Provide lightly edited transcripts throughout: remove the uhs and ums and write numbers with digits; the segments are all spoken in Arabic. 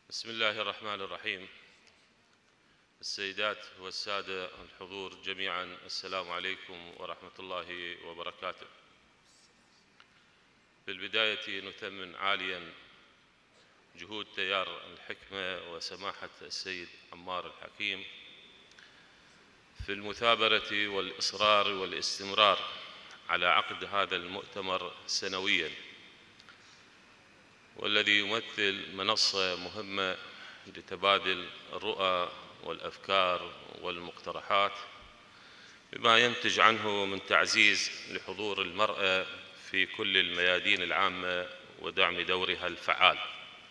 بسم الله الرحمن الرحيم. السيدات والسادة الحضور جميعا، السلام عليكم ورحمة الله وبركاته. بالبداية نثمن عاليا جهود تيار الحكمة وسماحة السيد عمار الحكيم في المثابرة والإصرار والاستمرار على عقد هذا المؤتمر سنويا، والذي يمثل منصة مهمة لتبادل الرؤى والأفكار والمقترحات، بما ينتج عنه من تعزيز لحضور المرأة في كل الميادين العامة ودعم دورها الفعال.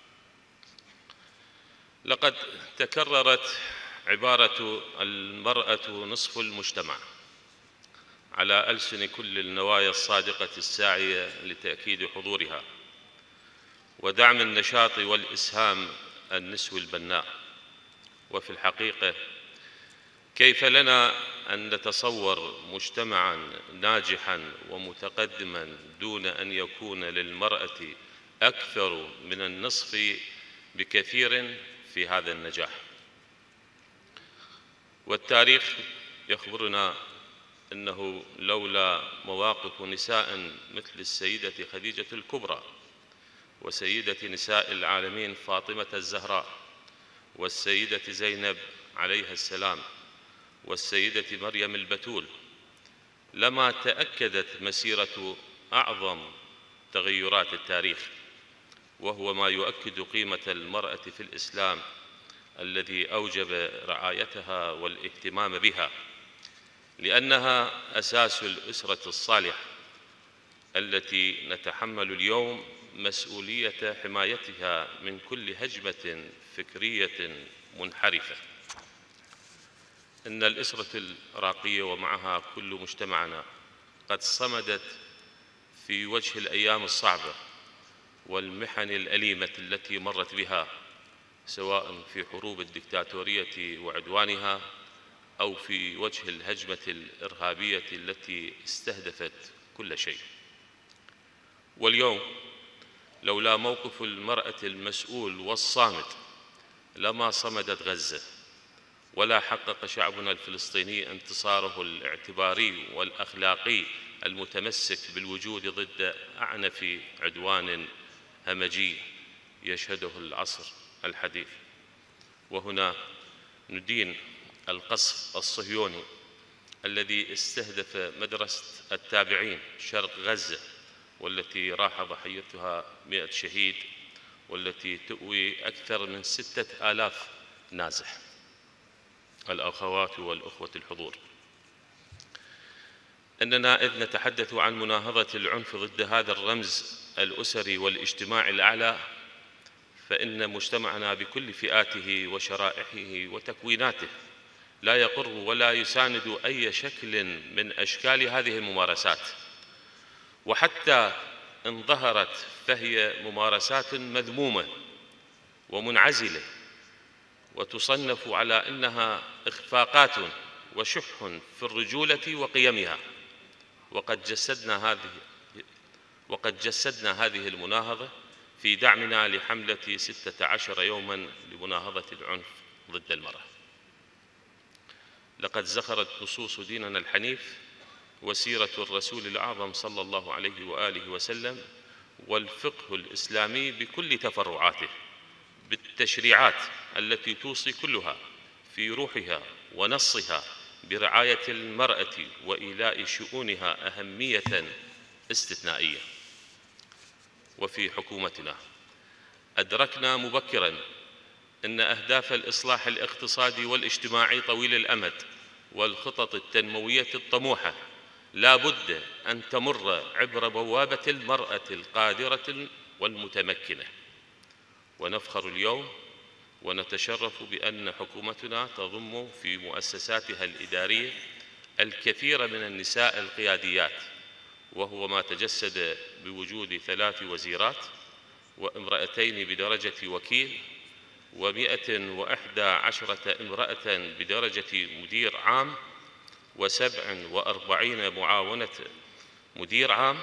لقد تكررت عبارة المرأة نصف المجتمع على ألسن كل النوايا الصادقة الساعية لتأكيد حضورها ودعم النشاط والإسهام النسوي البناء. وفي الحقيقة كيف لنا أن نتصور مجتمعاً ناجحاً ومتقدماً دون أن يكون للمرأة أكثر من النصف بكثير في هذا النجاح؟ والتاريخ يخبرنا أنه لولا مواقف نساء مثل السيدة خديجة الكبرى وسيدة نساء العالمين فاطمة الزهراء والسيدة زينب عليها السلام والسيدة مريم البتول لما تأكدت مسيرة أعظم تغيرات التاريخ، وهو ما يؤكد قيمة المرأة في الإسلام الذي أوجب رعايتها والاهتمام بها، لأنها أساس الأسرة الصالحة التي نتحمل اليوم مسؤولية حمايتها من كل هجمة فكرية منحرفة. إن الأسرة العراقية ومعها كل مجتمعنا قد صمدت في وجه الأيام الصعبة والمحن الأليمة التي مرت بها، سواء في حروب الدكتاتورية وعدوانها أو في وجه الهجمة الإرهابية التي استهدفت كل شيء. واليوم لولا موقف المرأة المسؤول والصامت لما صمدت غزة، ولا حقق شعبنا الفلسطيني انتصاره الاعتباري والأخلاقي المتمسك بالوجود ضد أعنف عدوان همجي يشهده العصر الحديث. وهنا ندين القصف الصهيوني الذي استهدف مدرسة التابعين شرق غزة، والتي راح ضحيتها 100 شهيد، والتي تؤوي أكثر من 6000 نازح. الأخوات والأخوة الحضور، أننا إذ نتحدث عن مناهضة العنف ضد هذا الرمز الأسري والاجتماعي الأعلى، فإن مجتمعنا بكل فئاته وشرائحه وتكويناته لا يقر ولا يساند أي شكل من أشكال هذه الممارسات، وحتى إن ظهرت فهي ممارسات مذمومة ومنعزلة وتصنف على أنها إخفاقات وشح في الرجولة وقيمها. وقد جسدنا هذه المناهضة في دعمنا لحملة 16 يوماً لمناهضة العنف ضد المرأة. لقد زخرت نصوص ديننا الحنيف وسيرة الرسول الأعظم صلى الله عليه وآله وسلم والفقه الإسلامي بكل تفرعاته بالتشريعات التي توصي كلها في روحها ونصها برعاية المرأة وإيلاء شؤونها أهمية استثنائية. وفي حكومتنا أدركنا مبكراً أن أهداف الإصلاح الاقتصادي والاجتماعي طويل الأمد والخطط التنموية الطموحة لا بد أن تمر عبر بوابة المرأة القادرة والمتمكنة. ونفخر اليوم ونتشرف بأن حكومتنا تضم في مؤسساتها الإدارية الكثير من النساء القياديات، وهو ما تجسد بوجود 3 وزيرات وامرأتين بدرجة وكيل و111 امرأة بدرجة مدير عام و47 معاونة مدير عام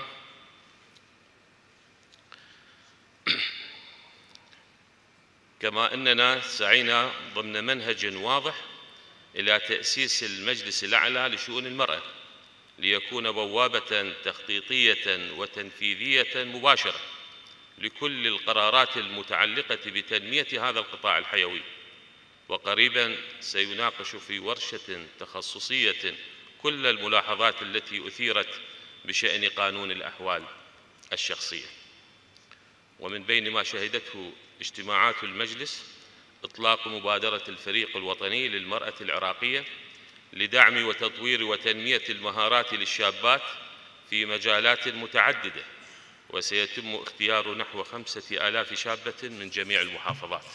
كما أننا سعينا ضمن منهج واضح إلى تأسيس المجلس الأعلى لشؤون المرأة ليكون بوابة تخطيطية وتنفيذية مباشرة لكل القرارات المتعلقة بتنمية هذا القطاع الحيوي. وقريبا سيناقش في ورشة تخصصية كل الملاحظات التي أثيرت بشأن قانون الأحوال الشخصية. ومن بين ما شهدته اجتماعات المجلس إطلاق مبادرة الفريق الوطني للمرأة العراقية لدعم وتطوير وتنمية المهارات للشابات في مجالات متعددة، وسيتم اختيار نحو 5000 شابة من جميع المحافظات.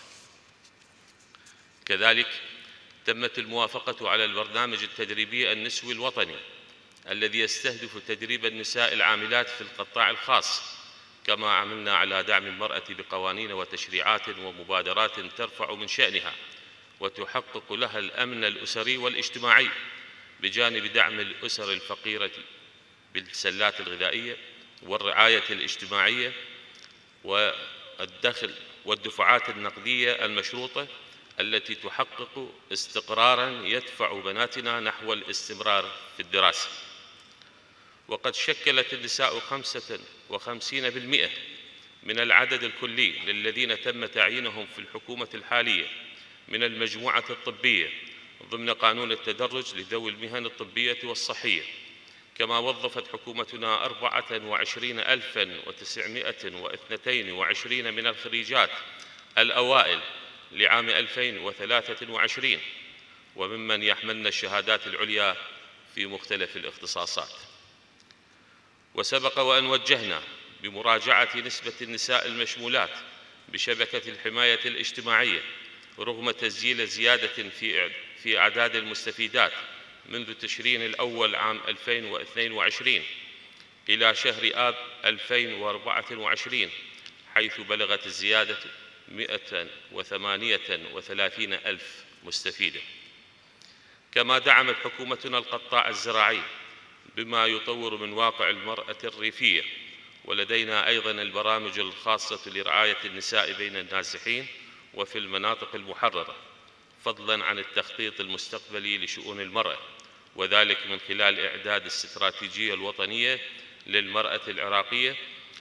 كذلك تمت الموافقة على البرنامج التدريبي النسوي الوطني الذي يستهدف تدريب النساء العاملات في القطاع الخاص، كما عملنا على دعم المرأة بقوانين وتشريعات ومبادرات ترفع من شأنها وتحقق لها الأمن الأسري والاجتماعي، بجانب دعم الأسر الفقيرة بالسلات الغذائية والرعاية الاجتماعية والدخل والدفعات النقدية المشروطة التي تحقق استقراراً يدفع بناتنا نحو الاستمرار في الدراسة. وقد شكلت النساء 55% من العدد الكلي للذين تم تعيينهم في الحكومة الحالية من المجموعة الطبية ضمن قانون التدرج لذوي المهن الطبية والصحية. كما وظفت حكومتنا 24922 من الخريجات الأوائل لعام 2023 وممن يحملن الشهادات العليا في مختلف الاختصاصات. وسبق وأن وجهنا بمراجعة نسبة النساء المشمولات بشبكة الحماية الاجتماعية رغم تسجيل زيادة في أعداد المستفيدات منذ تشرين الأول عام 2022 إلى شهر آب 2024، حيث بلغت الزيادة 138 ألف مستفيدة. كما دعمت حكومتنا القطاع الزراعي بما يطور من واقع المرأة الريفية، ولدينا أيضاً البرامج الخاصة لرعاية النساء بين النازحين وفي المناطق المحررة، فضلاً عن التخطيط المستقبلي لشؤون المرأة، وذلك من خلال إعداد الاستراتيجية الوطنية للمرأة العراقية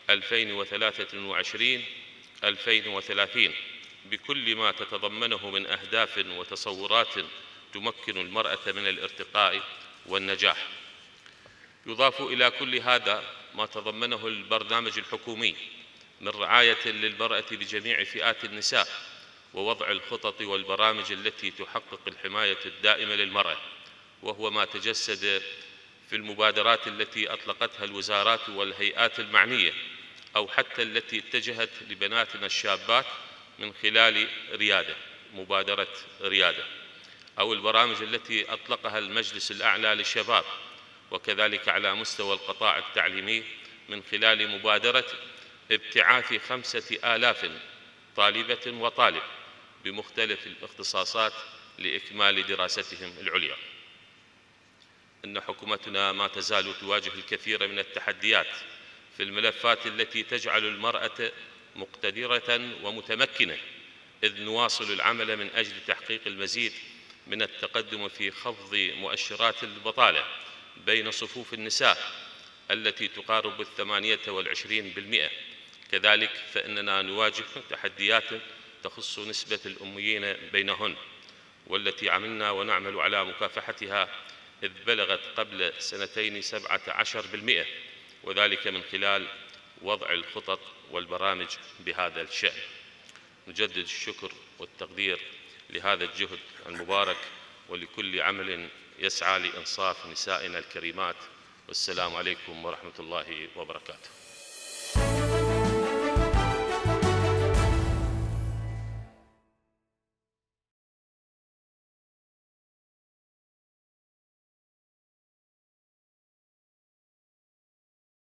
2023-2030 بكل ما تتضمنه من أهداف وتصورات تمكن المرأة من الارتقاء والنجاح. يضاف إلى كل هذا ما تضمنه البرنامج الحكومي من رعاية للمرأة بجميع فئات النساء، ووضع الخطط والبرامج التي تحقق الحماية الدائمة للمرأة، وهو ما تجسد في المبادرات التي أطلقتها الوزارات والهيئات المعنية، أو حتى التي اتجهت لبناتنا الشابات من خلال مبادرة ريادة، أو البرامج التي أطلقها المجلس الأعلى للشباب، وكذلك على مستوى القطاع التعليمي من خلال مبادرة ابتعاث 5000 طالبة وطالب بمختلف الاختصاصات لإكمال دراستهم العليا. إن حكومتنا ما تزال تواجه الكثير من التحديات في الملفات التي تجعل المرأة مقتدرة ومتمكنة، إذ نواصل العمل من أجل تحقيق المزيد من التقدم في خفض مؤشرات البطالة بين صفوف النساء التي تقارب 28%. كذلك فإننا نواجه تحديات تخص نسبة الأميين بينهن، والتي عملنا ونعمل على مكافحتها، إذ بلغت قبل سنتين 17%، وذلك من خلال وضع الخطط والبرامج بهذا الشأن. نجدد الشكر والتقدير لهذا الجهد المبارك ولكل عمل يسعى لإنصاف نسائنا الكريمات، والسلام عليكم ورحمة الله وبركاته.